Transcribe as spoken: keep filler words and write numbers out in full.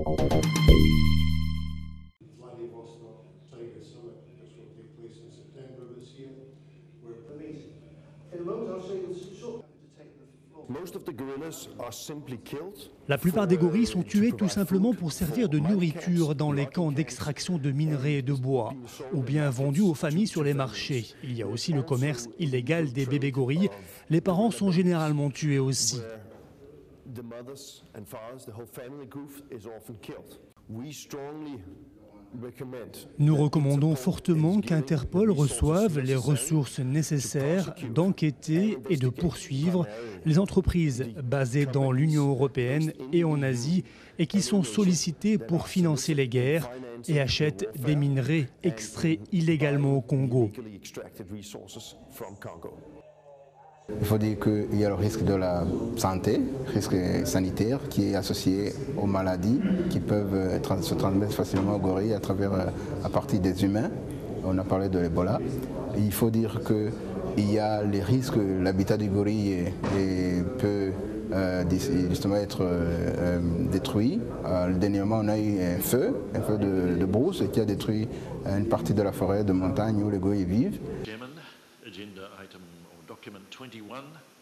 La plupart des gorilles sont tués tout simplement pour servir de nourriture dans les camps d'extraction de minerais et de bois, ou bien vendus aux familles sur les marchés. Il y a aussi le commerce illégal des bébés gorilles. Les parents sont généralement tués aussi. Nous recommandons fortement qu'Interpol reçoive les ressources nécessaires d'enquêter et de poursuivre les entreprises basées dans l'Union européenne et en Asie et qui sont sollicitées pour financer les guerres et achètent des minerais extraits illégalement au Congo. Il faut dire qu'il y a le risque de la santé, risque sanitaire qui est associé aux maladies qui peuvent se transmettre facilement aux gorilles à travers, à partir des humains. On a parlé de l'Ebola. Il faut dire qu'il y a les risques, l'habitat du gorille est, est, peut euh, justement être euh, détruit. Euh, dernièrement, on a eu un feu, un feu de, de brousse qui a détruit une partie de la forêt de montagne où les gorilles vivent. Agenda item or document twenty-one.